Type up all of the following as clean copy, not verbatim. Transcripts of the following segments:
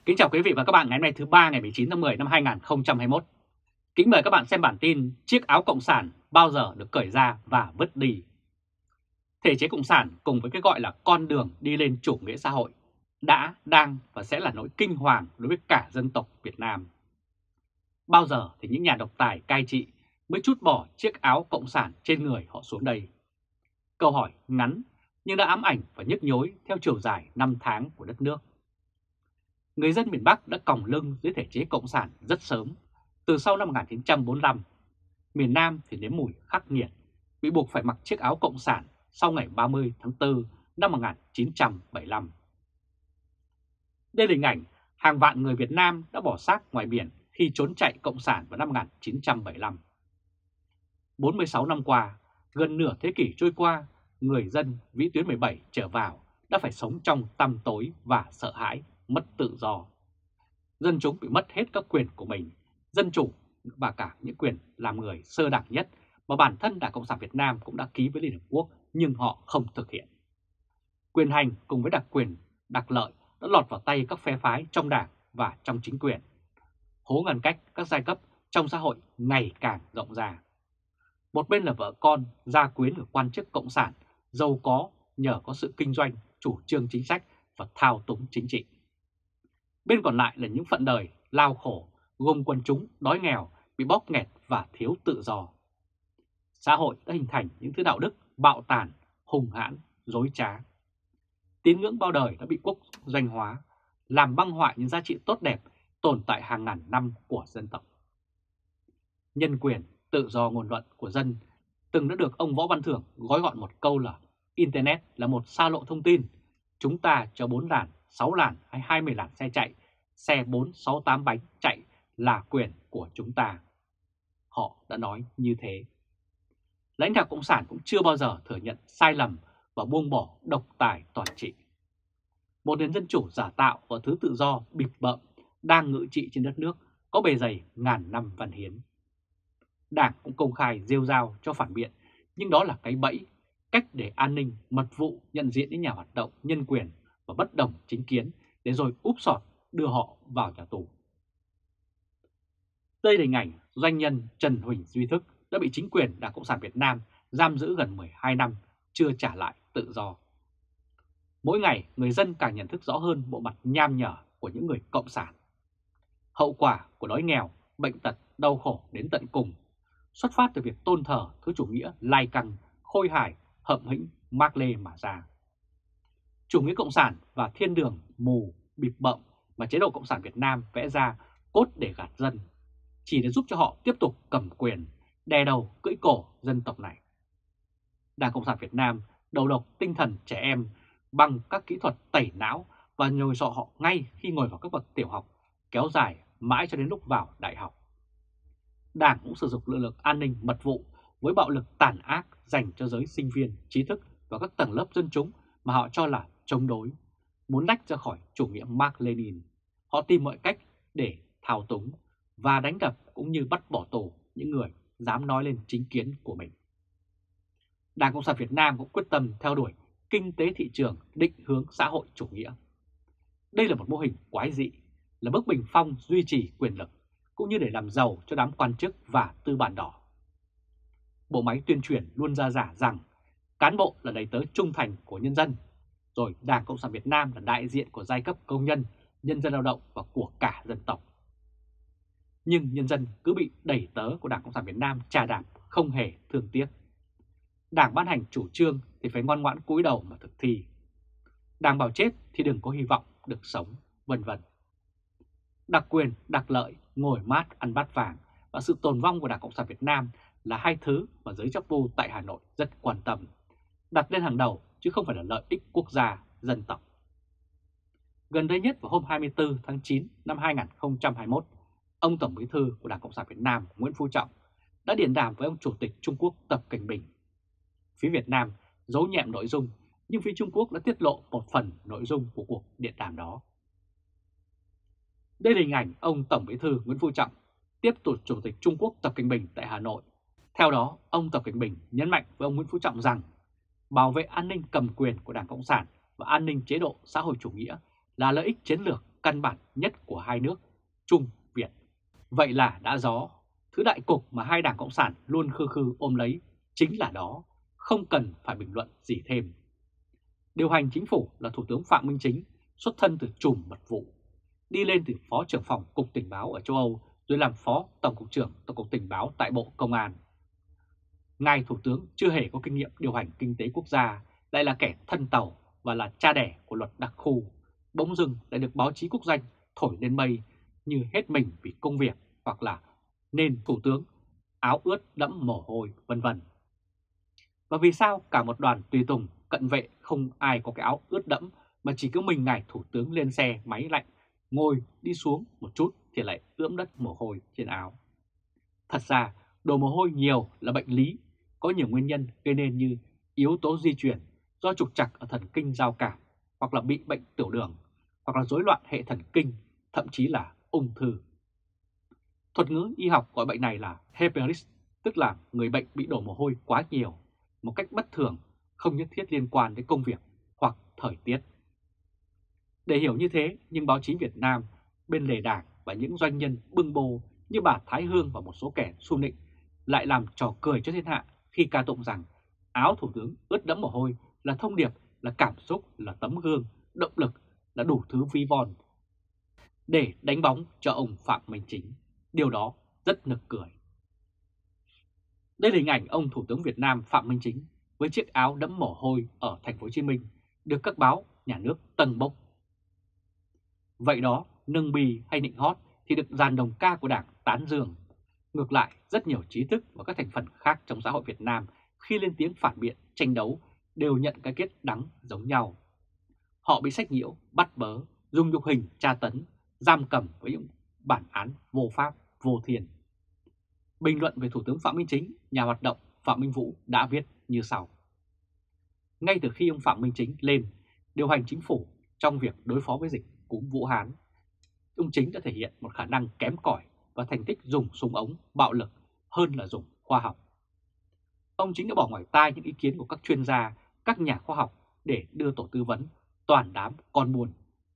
Kính chào quý vị và các bạn ngày hôm nay thứ ba ngày 19 tháng 10 năm 2021. Kính mời các bạn xem bản tin chiếc áo cộng sản bao giờ được cởi ra và vứt đi. Thể chế cộng sản cùng với cái gọi là con đường đi lên chủ nghĩa xã hội đã, đang và sẽ là nỗi kinh hoàng đối với cả dân tộc Việt Nam. Bao giờ thì những nhà độc tài cai trị mới trút bỏ chiếc áo cộng sản trên người họ xuống đây? Câu hỏi ngắn nhưng đã ám ảnh và nhức nhối theo chiều dài năm tháng của đất nước. Người dân miền Bắc đã còng lưng dưới thể chế cộng sản rất sớm, từ sau năm 1945. Miền Nam thì nếm mùi khắc nghiệt, bị buộc phải mặc chiếc áo cộng sản sau ngày 30 tháng 4 năm 1975. Đây là hình ảnh hàng vạn người Việt Nam đã bỏ xác ngoài biển khi trốn chạy cộng sản vào năm 1975. 46 năm qua, gần nửa thế kỷ trôi qua, người dân vĩ tuyến 17 trở vào đã phải sống trong tăm tối và sợ hãi, mất tự do. Dân chúng bị mất hết các quyền của mình, dân chủ và cả những quyền làm người sơ đẳng nhất mà bản thân Đảng Cộng sản Việt Nam cũng đã ký với Liên Hợp Quốc nhưng họ không thực hiện. Quyền hành cùng với đặc quyền, đặc lợi đã lọt vào tay các phe phái trong đảng và trong chính quyền. Hố ngăn cách các giai cấp trong xã hội ngày càng rộng ra. Một bên là vợ con, gia quyến của quan chức cộng sản, giàu có nhờ có sự kinh doanh, chủ trương chính sách và thao túng chính trị. Bên còn lại là những phận đời lao khổ, gồm quần chúng đói nghèo, bị bóp nghẹt và thiếu tự do. Xã hội đã hình thành những thứ đạo đức bạo tàn, hung hãn, dối trá. Tín ngưỡng bao đời đã bị quốc doanh hóa, làm băng hoại những giá trị tốt đẹp tồn tại hàng ngàn năm của dân tộc. Nhân quyền, tự do ngôn luận của dân từng đã được ông Võ Văn Thưởng gói gọn một câu là Internet là một xa lộ thông tin. Chúng ta cho 4 làn, 6 làn hay 20 làn xe chạy, xe 4, 6, 8 bánh chạy là quyền của chúng ta. Họ đã nói như thế. Lãnh đạo Cộng sản cũng chưa bao giờ thừa nhận sai lầm và buông bỏ độc tài toàn trị. Một nền dân chủ giả tạo và thứ tự do bịp bợm đang ngự trị trên đất nước có bề dày ngàn năm văn hiến. Đảng cũng công khai rêu rao cho phản biện, nhưng đó là cái bẫy, cách để an ninh, mật vụ nhận diện những nhà hoạt động nhân quyền và bất đồng chính kiến để rồi úp sọt đưa họ vào nhà tù. Đây là hình ảnh doanh nhân Trần Huỳnh Duy Thức đã bị chính quyền Đảng Cộng sản Việt Nam giam giữ gần 12 năm, chưa trả lại tự do. Mỗi ngày, người dân càng nhận thức rõ hơn bộ mặt nham nhở của những người cộng sản. Hậu quả của đói nghèo, bệnh tật, đau khổ đến tận cùng xuất phát từ việc tôn thờ thứ chủ nghĩa lai căng, khôi hài, hậm hĩnh, Mác Lê mà ra. Chủ nghĩa cộng sản và thiên đường mù, bịp bợm mà chế độ Cộng sản Việt Nam vẽ ra cốt để gạt dân, chỉ để giúp cho họ tiếp tục cầm quyền, đè đầu cưỡi cổ dân tộc này. Đảng Cộng sản Việt Nam đầu độc tinh thần trẻ em bằng các kỹ thuật tẩy não và nhồi sọ họ ngay khi ngồi vào các bậc tiểu học, kéo dài mãi cho đến lúc vào đại học. Đảng cũng sử dụng lực lượng an ninh mật vụ với bạo lực tàn ác dành cho giới sinh viên, trí thức và các tầng lớp dân chúng mà họ cho là chống đối, muốn lách ra khỏi chủ nghĩa Mác Lênin. Họ tìm mọi cách để thao túng và đánh đập cũng như bắt bỏ tù những người dám nói lên chính kiến của mình. Đảng Cộng sản Việt Nam cũng quyết tâm theo đuổi kinh tế thị trường định hướng xã hội chủ nghĩa. Đây là một mô hình quái dị, là bước bình phong duy trì quyền lực, cũng như để làm giàu cho đám quan chức và tư bản đỏ. Bộ máy tuyên truyền luôn ra giả rằng cán bộ là đầy tớ trung thành của nhân dân, rồi Đảng Cộng sản Việt Nam là đại diện của giai cấp công nhân, nhân dân lao động và của cả dân tộc. Nhưng nhân dân cứ bị đẩy tớ của Đảng Cộng sản Việt Nam trà đạp không hề thương tiếc. Đảng ban hành chủ trương thì phải ngoan ngoãn cúi đầu mà thực thi. Đảng bảo chết thì đừng có hy vọng được sống, vân vân. Đặc quyền, đặc lợi, ngồi mát ăn bát vàng và sự tồn vong của Đảng Cộng sản Việt Nam là hai thứ mà giới chấp vu tại Hà Nội rất quan tâm, đặt lên hàng đầu chứ không phải là lợi ích quốc gia, dân tộc. Gần đây nhất vào hôm 24 tháng 9 năm 2021, ông Tổng Bí thư của Đảng Cộng sản Việt Nam Nguyễn Phú Trọng đã điện đàm với ông Chủ tịch Trung Quốc Tập Cảnh Bình. Phía Việt Nam giấu nhẹm nội dung, nhưng phía Trung Quốc đã tiết lộ một phần nội dung của cuộc điện đàm đó. Đây là hình ảnh ông Tổng Bí thư Nguyễn Phú Trọng tiếp tục Chủ tịch Trung Quốc Tập Cảnh Bình tại Hà Nội. Theo đó, ông Tập Cảnh Bình nhấn mạnh với ông Nguyễn Phú Trọng rằng bảo vệ an ninh cầm quyền của Đảng Cộng sản và an ninh chế độ xã hội chủ nghĩa là lợi ích chiến lược căn bản nhất của hai nước Trung Việt. Vậy là đã rõ, thứ đại cục mà hai đảng Cộng sản luôn khư khư ôm lấy chính là đó, không cần phải bình luận gì thêm. Điều hành chính phủ là Thủ tướng Phạm Minh Chính, xuất thân từ trùm mật vụ, đi lên từ Phó trưởng phòng Cục Tình báo ở châu Âu rồi làm Phó Tổng cục trưởng Tổng cục Tình báo tại Bộ Công an. Ngài Thủ tướng chưa hề có kinh nghiệm điều hành kinh tế quốc gia, lại là kẻ thân tàu và là cha đẻ của luật đặc khu, bỗng dưng lại được báo chí quốc doanh thổi lên mây như hết mình vì công việc hoặc là nên Thủ tướng áo ướt đẫm mồ hôi vân vân. Và vì sao cả một đoàn tùy tùng cận vệ không ai có cái áo ướt đẫm mà chỉ có mình ngài Thủ tướng lên xe máy lạnh, ngồi đi xuống một chút thì lại ướm đất mồ hôi trên áo. Thật ra đổ mồ hôi nhiều là bệnh lý, có nhiều nguyên nhân gây nên như yếu tố di truyền do trục trặc ở thần kinh giao cảm, hoặc là bị bệnh tiểu đường, hoặc là rối loạn hệ thần kinh, thậm chí là ung thư. Thuật ngữ y học gọi bệnh này là hemorrhage, tức là người bệnh bị đổ mồ hôi quá nhiều, một cách bất thường, không nhất thiết liên quan đến công việc hoặc thời tiết. Để hiểu như thế, nhưng báo chí Việt Nam, bên lề đảng và những doanh nhân bưng bô như bà Thái Hương và một số kẻ xu nịnh lại làm trò cười cho thiên hạ khi ca tụng rằng áo Thủ tướng ướt đẫm mồ hôi là thông điệp, là cảm xúc, là tấm gương, động lực, là đủ thứ ví von để đánh bóng cho ông Phạm Minh Chính. Điều đó rất nực cười. Đây là hình ảnh ông Thủ tướng Việt Nam Phạm Minh Chính với chiếc áo đẫm mồ hôi ở thành phố Hồ Chí Minh được các báo nhà nước tâng bốc. Vậy đó, nâng bì hay nịnh hót thì được dàn đồng ca của Đảng tán dương. Ngược lại, rất nhiều trí thức và các thành phần khác trong xã hội Việt Nam khi lên tiếng phản biện, tranh đấu đều nhận cái kết đắng giống nhau. Họ bị sách nhiễu, bắt bớ, dùng nhục hình, tra tấn, giam cầm với những bản án vô pháp, vô thiên. Bình luận về Thủ tướng Phạm Minh Chính, nhà hoạt động Phạm Minh Vũ đã viết như sau. Ngay từ khi ông Phạm Minh Chính lên điều hành chính phủ trong việc đối phó với dịch cúm Vũ Hán, ông Chính đã thể hiện một khả năng kém cỏi và thành tích dùng súng ống bạo lực hơn là dùng khoa học. Ông Chính đã bỏ ngoài tai những ý kiến của các chuyên gia, các nhà khoa học để đưa tổ tư vấn toàn đám con buôn,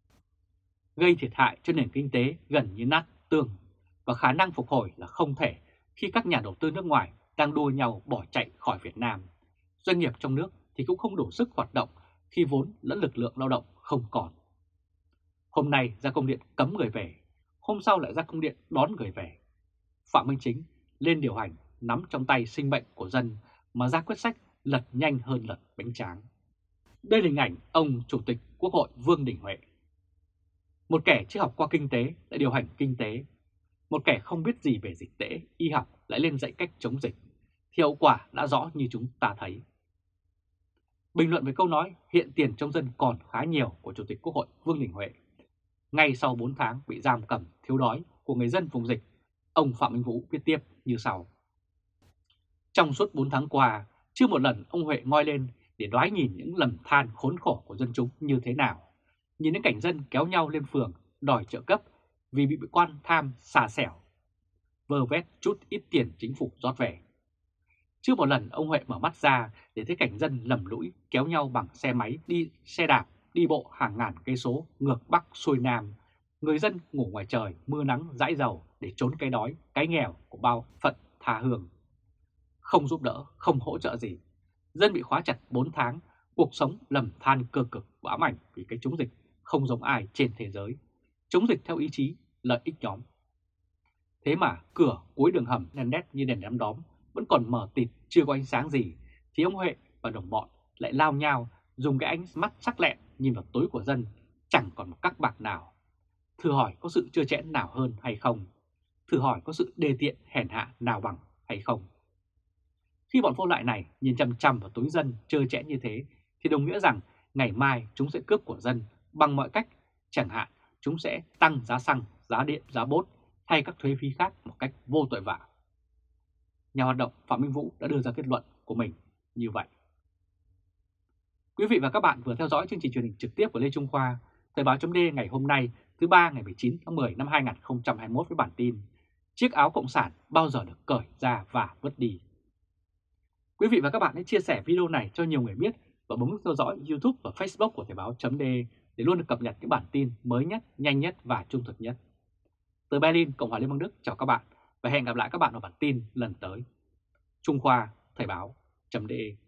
gây thiệt hại cho nền kinh tế gần như nát tương, và khả năng phục hồi là không thể khi các nhà đầu tư nước ngoài đang đua nhau bỏ chạy khỏi Việt Nam. Doanh nghiệp trong nước thì cũng không đủ sức hoạt động khi vốn lẫn lực lượng lao động không còn. Hôm nay ra công điện cấm người về, hôm sau lại ra công điện đón người về. Phạm Minh Chính lên điều hành nắm trong tay sinh mệnh của dân mà ra quyết sách lật nhanh hơn lật bánh tráng. Đây là hình ảnh ông Chủ tịch Quốc hội Vương Đình Huệ. Một kẻ chưa học qua kinh tế lại điều hành kinh tế, một kẻ không biết gì về dịch tễ, y học lại lên dạy cách chống dịch, thì hậu quả đã rõ như chúng ta thấy. Bình luận về câu nói hiện tiền trong dân còn khá nhiều của Chủ tịch Quốc hội Vương Đình Huệ, ngay sau 4 tháng bị giam cầm thiếu đói của người dân vùng dịch, ông Phạm Minh Vũ viết tiếp như sau. Trong suốt 4 tháng qua, chưa một lần ông Huệ ngoi lên để đoái nhìn những lầm than khốn khổ của dân chúng như thế nào, nhìn những cảnh dân kéo nhau lên phường đòi trợ cấp vì bị quan tham xà xẻo, vơ vét chút ít tiền chính phủ rót về. Chưa một lần ông Huệ mở mắt ra để thấy cảnh dân lầm lũi kéo nhau bằng xe máy, đi xe đạp, đi bộ hàng ngàn cây số ngược Bắc xuôi Nam, người dân ngủ ngoài trời mưa nắng dãi dầu để trốn cái đói, cái nghèo của bao phận tha hương. Không giúp đỡ, không hỗ trợ gì, dân bị khóa chặt 4 tháng, cuộc sống lầm than cơ cực và ám ảnh vì cái chống dịch không giống ai trên thế giới, chống dịch theo ý chí, lợi ích nhóm. Thế mà cửa cuối đường hầm đèn đét như đèn đám đóm vẫn còn mờ tịt, chưa có ánh sáng gì, thì ông Huệ và đồng bọn lại lao nhau dùng cái ánh mắt sắc lẹm nhìn vào tối của dân, chẳng còn một các bạc nào. Thử hỏi có sự trơ trẽn nào hơn hay không? Thử hỏi có sự đê tiện hèn hạ nào bằng hay không? Khi bọn vô lại này nhìn chằm chằm vào túi dân trơ trẽn như thế thì đồng nghĩa rằng ngày mai chúng sẽ cướp của dân bằng mọi cách, chẳng hạn chúng sẽ tăng giá xăng, giá điện, giá bốt hay các thuế phí khác một cách vô tội vạ. Nhà hoạt động Phạm Minh Vũ đã đưa ra kết luận của mình như vậy. Quý vị và các bạn vừa theo dõi chương trình truyền hình trực tiếp của Lê Trung Khoa, Thời báo chấm ngày hôm nay thứ Ba ngày 19 tháng 10 năm 2021 với bản tin chiếc áo cộng sản bao giờ được cởi ra và vứt đi. Quý vị và các bạn hãy chia sẻ video này cho nhiều người biết và bấm nút theo dõi YouTube và Facebook của Thời báo chấm để luôn được cập nhật những bản tin mới nhất, nhanh nhất và trung thực nhất. Từ Berlin, Cộng hòa Liên bang Đức chào các bạn và hẹn gặp lại các bạn ở bản tin lần tới. Trung Khoa, Thời báo.de